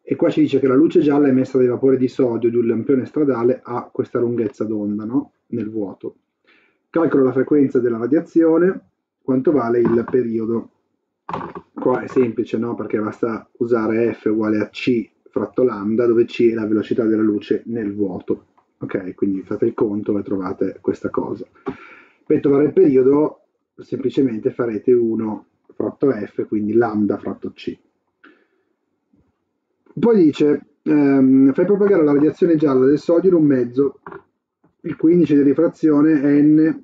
E qua ci dice che la luce gialla emessa dai vapori di sodio di un lampione stradale ha questa lunghezza d'onda, no? Nel vuoto. Calcolo la frequenza della radiazione, quanto vale il periodo. Qua è semplice, no? Perché basta usare F uguale a C fratto lambda, dove C è la velocità della luce nel vuoto. Ok, quindi fate il conto e trovate questa cosa. Per trovare il periodo, semplicemente farete 1 fratto F, quindi lambda fratto C. Poi dice, fai propagare la radiazione gialla del sodio in un mezzo, il cui indice di rifrazione è n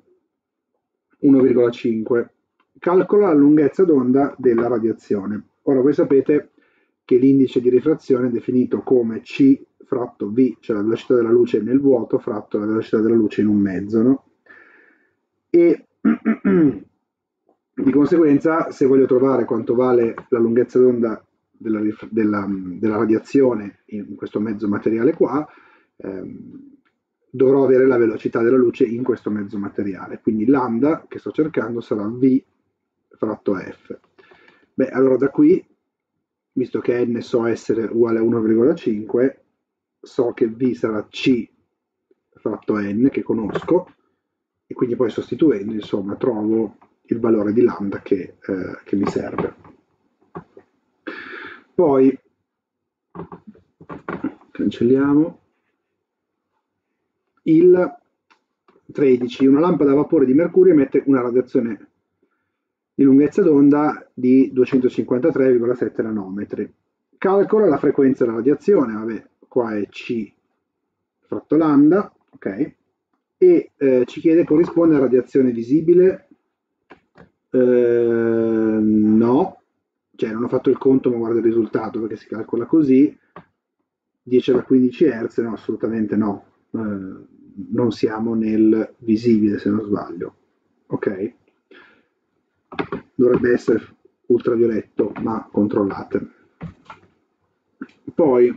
1,5. Calcola la lunghezza d'onda della radiazione. Ora voi sapete che l'indice di rifrazione è definito come C fratto V, cioè la velocità della luce nel vuoto fratto la velocità della luce in un mezzo, no? E di conseguenza, se voglio trovare quanto vale la lunghezza d'onda della radiazione in questo mezzo materiale qua, dovrò avere la velocità della luce in questo mezzo materiale. Quindi lambda, che sto cercando, sarà V fratto F. Beh, allora da qui, visto che n so essere uguale a 1,5, so che V sarà C fratto n, che conosco, e quindi poi sostituendo, insomma, trovo il valore di lambda che mi serve. Poi cancelliamo il 13. Una lampada a vapore di mercurio emette una radiazione di lunghezza d'onda di 253,7 nanometri. Calcola la frequenza della radiazione, vabbè, qua è C fratto lambda, ok? E ci chiede corrisponde a radiazione visibile. No, cioè non ho fatto il conto ma guardo il risultato perché si calcola così, 10 alla 15 Hz, no, assolutamente no, non siamo nel visibile se non sbaglio, ok? Dovrebbe essere ultravioletto, ma controllate. Poi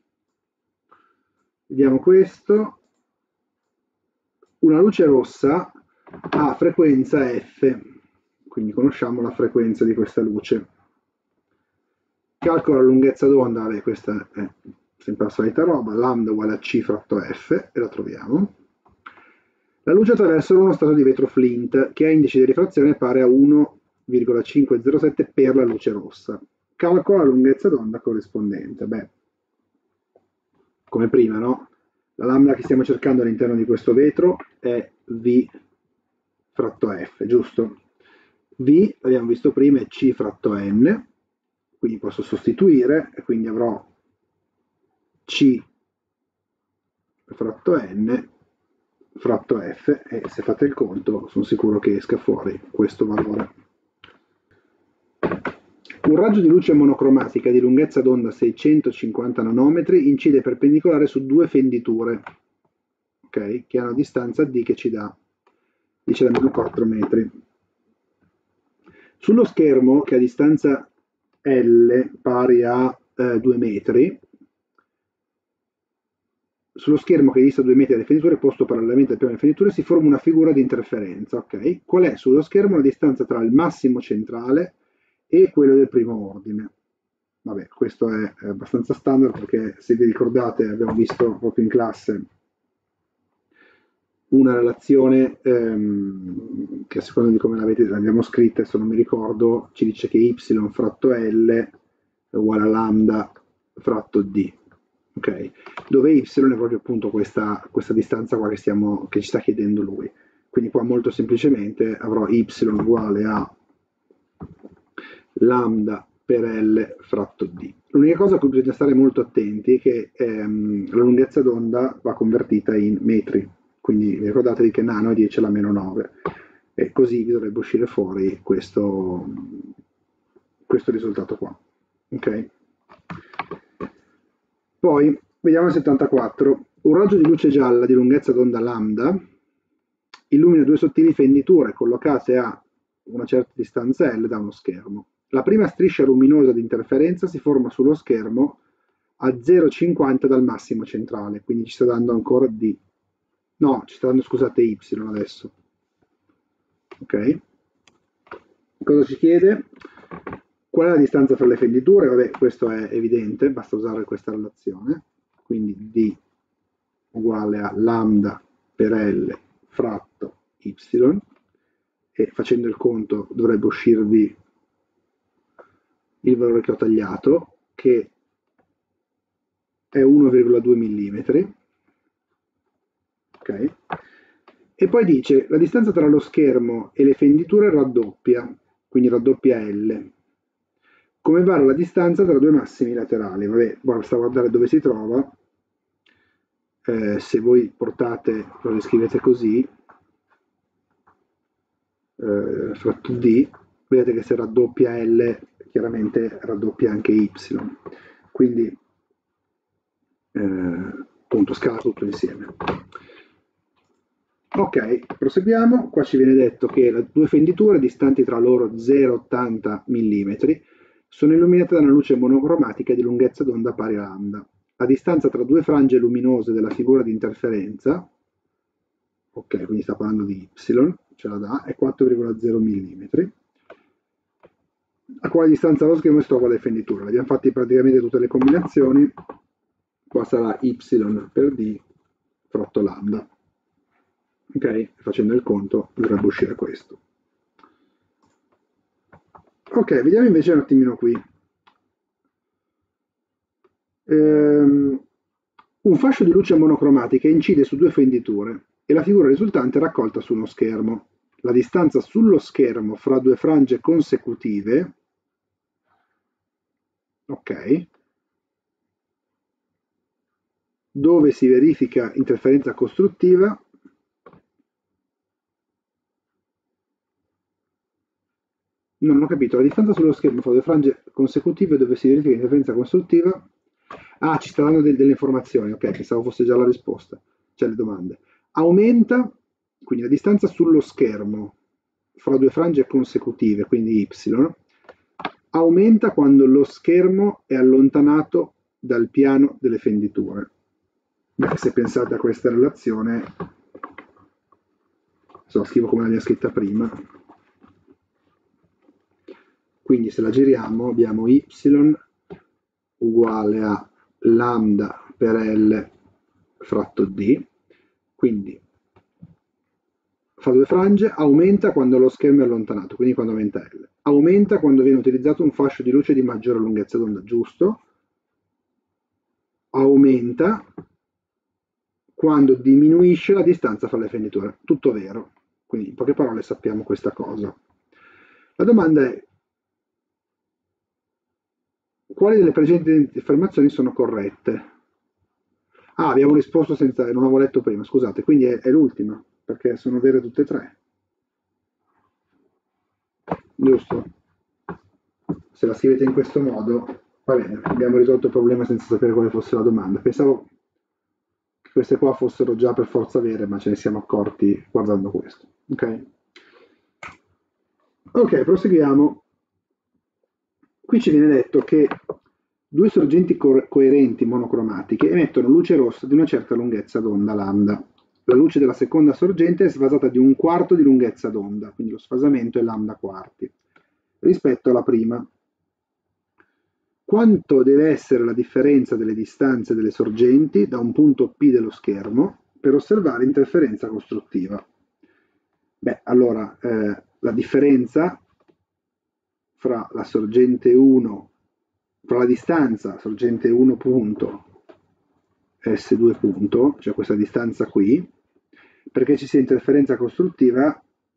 vediamo questo. Una luce rossa ha frequenza F, quindi conosciamo la frequenza di questa luce. Calcola la lunghezza d'onda, vabbè, questa è sempre la solita roba, lambda uguale a C fratto F, e la troviamo. La luce attraversa uno strato di vetro Flint, che ha indice di rifrazione pari a 1,507 per la luce rossa. Calcola la lunghezza d'onda corrispondente. Beh, come prima, no? La lambda che stiamo cercando all'interno di questo vetro è V fratto F, giusto? V, l'abbiamo visto prima, è C fratto N, quindi posso sostituire e quindi avrò C fratto N fratto F, e se fate il conto sono sicuro che esca fuori questo valore. Un raggio di luce monocromatica di lunghezza d'onda 650 nanometri incide perpendicolare su due fenditure, okay, che hanno distanza D che ci dà, dice da meno 4 metri. Sullo schermo, che ha distanza L pari a 2 metri, sullo schermo che dista 2 metri dalle fenditure, posto parallelamente al piano delle fenditure, si forma una figura di interferenza. Okay? Qual è sullo schermo la distanza tra il massimo centrale e quello del primo ordine? Vabbè, questo è abbastanza standard perché, se vi ricordate, abbiamo visto proprio in classe una relazione che, a seconda di come l'abbiamo scritta, se non mi ricordo, ci dice che y fratto L è uguale a lambda fratto D. Okay? Dove y è proprio appunto questa distanza qua che ci sta chiedendo lui. Quindi qua molto semplicemente avrò y uguale a lambda per L fratto D. L'unica cosa a cui bisogna stare molto attenti è che la lunghezza d'onda va convertita in metri, quindi ricordatevi che nano è 10 alla meno 9, e così vi dovrebbe uscire fuori questo risultato qua. Ok? Poi vediamo il 74. Un raggio di luce gialla di lunghezza d'onda lambda illumina due sottili fenditure collocate a una certa distanza L da uno schermo. La prima striscia luminosa di interferenza si forma sullo schermo a 0,50 dal massimo centrale, quindi ci sta dando ancora D. No, ci sta dando, scusate, Y adesso. Ok? Cosa ci chiede? Qual è la distanza fra le fenditure? Vabbè, questo è evidente, basta usare questa relazione, quindi D uguale a lambda per L fratto Y, e facendo il conto dovrebbe uscirvi il valore che ho tagliato, che è 1,2 mm, ok? E poi dice la distanza tra lo schermo e le fenditure raddoppia, quindi raddoppia L. Come vale la distanza tra due massimi laterali? Vabbè, basta guardare dove si trova. Se voi portate, lo scrivete così, fratto D, vedete che se raddoppia L, chiaramente raddoppia anche Y. Quindi, appunto, scala tutto insieme. Ok, proseguiamo. Qua ci viene detto che le due fenditure distanti tra loro 0,80 mm sono illuminate da una luce monocromatica di lunghezza d'onda pari a lambda. La distanza tra due frange luminose della figura di interferenza, ok, quindi sta parlando di Y, ce la dà, è 4,0 mm. A quale distanza allo schermo si trova le fenditure? Abbiamo fatti praticamente tutte le combinazioni. Qua sarà Y per D fratto lambda. Ok, facendo il conto dovrebbe uscire questo. Ok, vediamo invece un attimino qui. Un fascio di luce monocromatica incide su due fenditure e la figura risultante è raccolta su uno schermo. La distanza sullo schermo fra due frange consecutive, ok, dove si verifica interferenza costruttiva, non ho capito, la distanza sullo schermo fra due frange consecutive dove si verifica interferenza costruttiva. Ah, ci sta dando delle informazioni, ok, pensavo fosse già la risposta, cioè le domande. Aumenta, quindi la distanza sullo schermo fra due frange consecutive, quindi Y, aumenta quando lo schermo è allontanato dal piano delle fenditure. Beh, se pensate a questa relazione, so, scrivo come l'abbiamo scritta prima, quindi se la giriamo abbiamo Y uguale a lambda per L fratto D, quindi fa due frange, aumenta quando lo schermo è allontanato, quindi quando aumenta L, aumenta quando viene utilizzato un fascio di luce di maggiore lunghezza d'onda, giusto, aumenta quando diminuisce la distanza fra le fenditure, tutto vero, quindi in poche parole sappiamo questa cosa. La domanda è quali delle precedenti affermazioni sono corrette? Ah, abbiamo risposto senza, non avevo letto prima, scusate, quindi è l'ultima, perché sono vere tutte e tre. Giusto? Se la scrivete in questo modo, va bene, abbiamo risolto il problema senza sapere quale fosse la domanda. Pensavo che queste qua fossero già per forza vere, ma ce ne siamo accorti guardando questo. Ok? Ok, proseguiamo. Qui ci viene detto che due sorgenti coerenti monocromatiche emettono luce rossa di una certa lunghezza d'onda lambda. La luce della seconda sorgente è sfasata di un quarto di lunghezza d'onda, quindi lo sfasamento è lambda quarti, rispetto alla prima. Quanto deve essere la differenza delle distanze delle sorgenti da un punto P dello schermo per osservare interferenza costruttiva? Beh, allora, la differenza fra la sorgente 1, fra la distanza sorgente 1 punto S2 punto, cioè questa distanza qui, perché ci sia interferenza costruttiva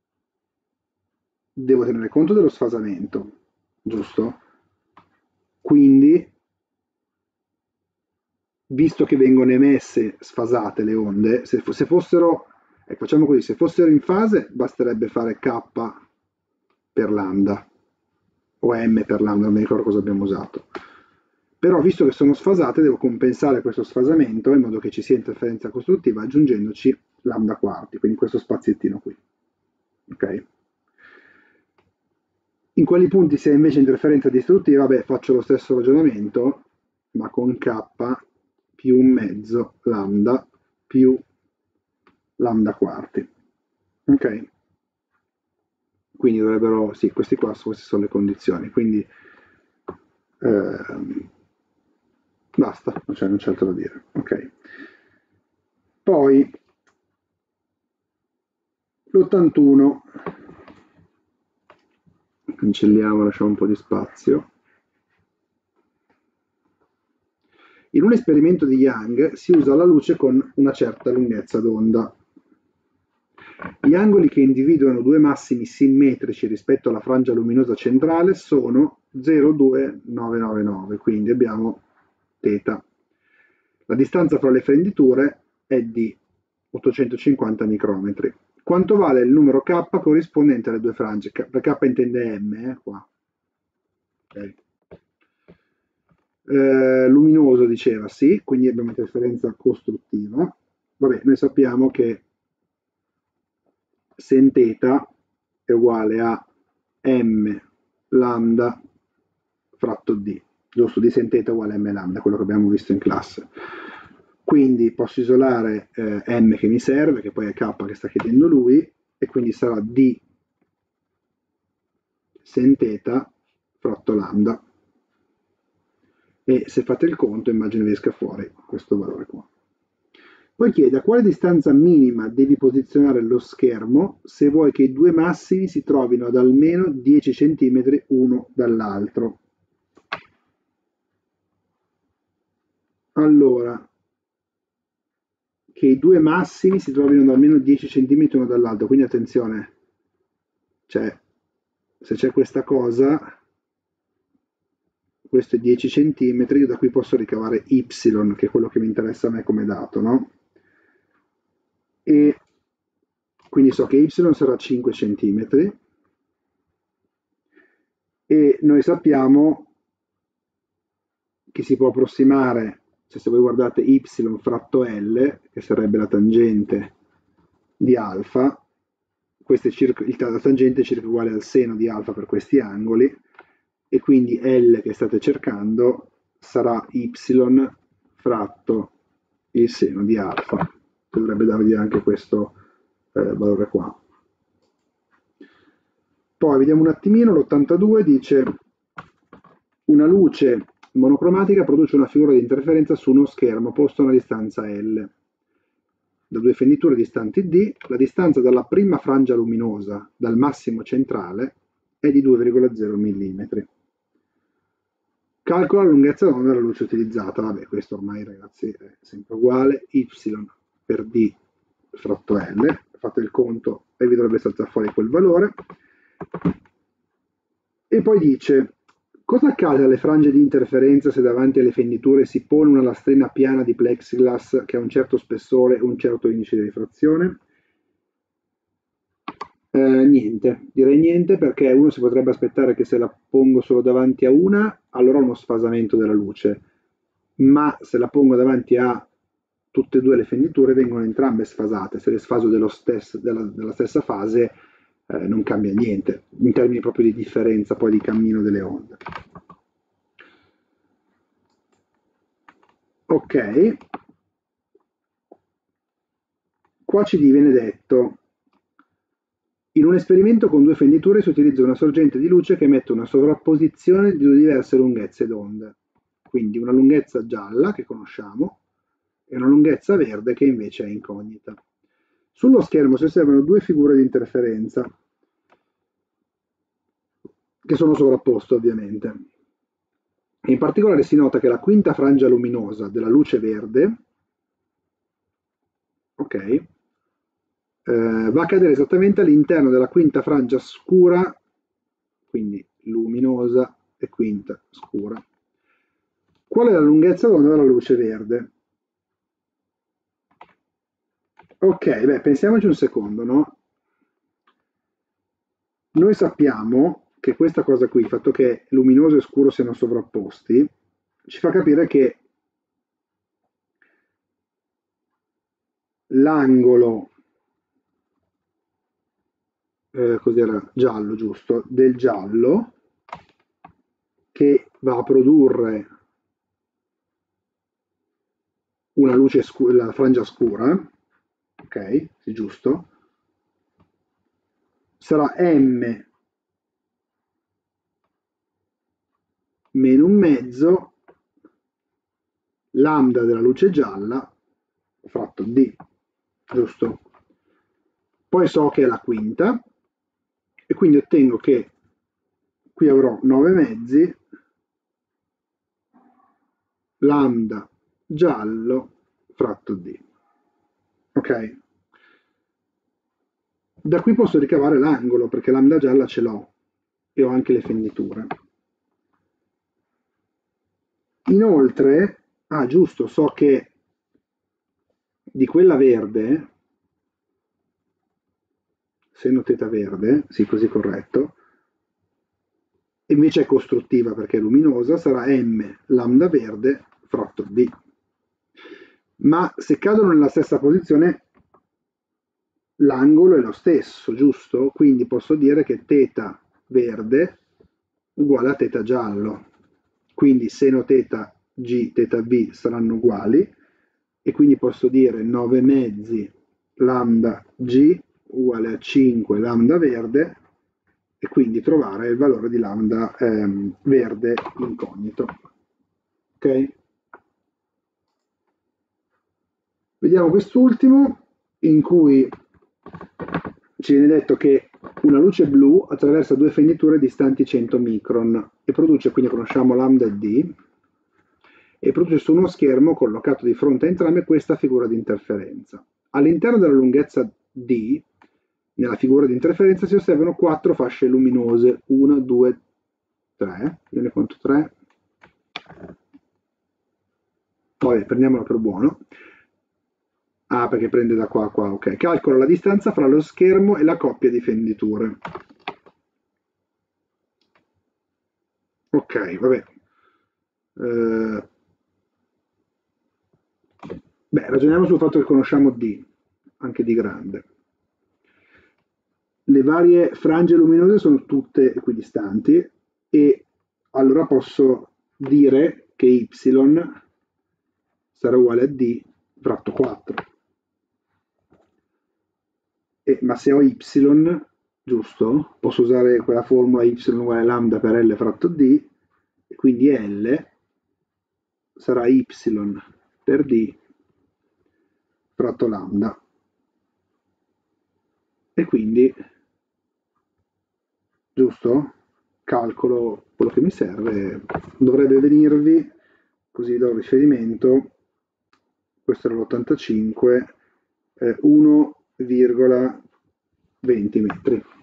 devo tenere conto dello sfasamento, giusto? Quindi, visto che vengono emesse sfasate le onde, se fossero, facciamo così, se fossero in fase basterebbe fare K per lambda, o M per lambda, non mi ricordo cosa abbiamo usato. Però visto che sono sfasate devo compensare questo sfasamento in modo che ci sia interferenza costruttiva aggiungendoci lambda quarti, quindi questo spaziettino qui. Ok? In quali punti si ha invece interferenza distruttiva? Beh, faccio lo stesso ragionamento, ma con K più un mezzo lambda più lambda quarti. Ok? Quindi dovrebbero, sì, queste sono le condizioni. Quindi Basta, non c'è altro da dire. Ok. Poi l'81, cancelliamo, lasciamo un po' di spazio. In un esperimento di Young si usa la luce con una certa lunghezza d'onda. Gli angoli che individuano due massimi simmetrici rispetto alla frangia luminosa centrale sono 0,2999, quindi abbiamo θ. La distanza fra le fenditure è di 850 micrometri. Quanto vale il numero K corrispondente alle due frange? K intende M, qua. Okay. Luminoso diceva sì, quindi abbiamo interferenza costruttiva. Vabbè, noi sappiamo che sen θ è uguale a m lambda fratto d, giusto? D sen θ è uguale a m lambda, quello che abbiamo visto in classe. Quindi posso isolare m che mi serve, che poi è k che sta chiedendo lui, e quindi sarà d sen θ fratto lambda. E se fate il conto immagino vi esca fuori questo valore qua. Poi chiede a quale distanza minima devi posizionare lo schermo se vuoi che i due massimi si trovino ad almeno 10 cm uno dall'altro. Allora, che i due massimi si trovino ad almeno 10 cm uno dall'altro, quindi attenzione, cioè, se c'è questa cosa, questo è 10 cm, io da qui posso ricavare y, che è quello che mi interessa a me come dato, no? E quindi so che y sarà 5 cm e noi sappiamo che si può approssimare, cioè se voi guardate y fratto L, che sarebbe la tangente di alfa, la tangente è circa uguale al seno di alfa per questi angoli, e quindi L che state cercando sarà y fratto il seno di alfa, che dovrebbe darvi anche questo valore qua. Poi vediamo un attimino, l'82 dice una luce monocromatica produce una figura di interferenza su uno schermo posto a una distanza L. Da due fenditure distanti D, la distanza dalla prima frangia luminosa dal massimo centrale è di 2,0 mm. Calcola la lunghezza d'onda della luce utilizzata. Vabbè, questo ormai ragazzi è sempre uguale. Y per D fratto L. Fate il conto e vi dovrebbe saltare fuori quel valore. E poi dice, cosa accade alle frange di interferenza se davanti alle fenditure si pone una lastrina piana di plexiglass che ha un certo spessore e un certo indice di rifrazione? Niente, direi niente, perché uno si potrebbe aspettare che se la pongo solo davanti a una, allora ho uno sfasamento della luce, ma se la pongo davanti a tutte e due le fenditure vengono entrambe sfasate, se le sfaso della stessa fase non cambia niente, in termini proprio di differenza poi di cammino delle onde. Ok, qua ci viene detto, in un esperimento con due fenditure si utilizza una sorgente di luce che emette una sovrapposizione di due diverse lunghezze d'onde, quindi una lunghezza gialla che conosciamo e una lunghezza verde che invece è incognita. Sullo schermo si osservano due figure di interferenza che sono sovrapposte ovviamente. In particolare si nota che la quinta frangia luminosa della luce verde, ok, va a cadere esattamente all'interno della quinta frangia scura, quindi luminosa e quinta scura. Qual è la lunghezza d'onda della luce verde? Ok, beh, pensiamoci un secondo, no? Noi sappiamo che questa cosa qui, il fatto che luminoso e scuro siano sovrapposti, ci fa capire che l'angolo, cos'era? Giallo, giusto? Del giallo, che va a produrre una luce scura, la frangia scura, ok? Sì, giusto? Sarà m meno un mezzo lambda della luce gialla fratto D, giusto? Poi so che è la quinta e quindi ottengo che qui avrò 9 mezzi lambda giallo fratto D. Ok? Da qui posso ricavare l'angolo perché lambda gialla ce l'ho e ho anche le fenditure. Inoltre, giusto, so che di quella verde, seno teta verde, sì, così corretto, invece è costruttiva perché è luminosa, sarà m lambda verde fratto D. Ma se cadono nella stessa posizione, l'angolo è lo stesso, giusto? Quindi posso dire che teta verde uguale a teta giallo. Quindi seno teta G, teta B saranno uguali e quindi posso dire 9 mezzi lambda G uguale a 5 lambda verde e quindi trovare il valore di lambda verde incognito. Ok? Vediamo quest'ultimo in cui ci viene detto che una luce blu attraversa due fenditure distanti 100 micron e produce, quindi conosciamo lambda D, e produce su uno schermo collocato di fronte a entrambe questa figura di interferenza. All'interno della lunghezza D, nella figura di interferenza, si osservano 4 fasce luminose, 1, 2, 3, io ne conto 3, poi prendiamolo per buono. Perché prende da qua a qua, ok. Calcola la distanza fra lo schermo e la coppia di fenditure. Ok, vabbè. Ragioniamo sul fatto che conosciamo D, anche D grande. Le varie frange luminose sono tutte equidistanti e allora posso dire che Y sarà uguale a D fratto 4. Ma se ho y, giusto? Posso usare quella formula y uguale lambda per L fratto D, e quindi L sarà y per D fratto lambda. E quindi, giusto? Calcolo quello che mi serve, dovrebbe venirvi, così do riferimento, questo era l'85, 1,20 metri.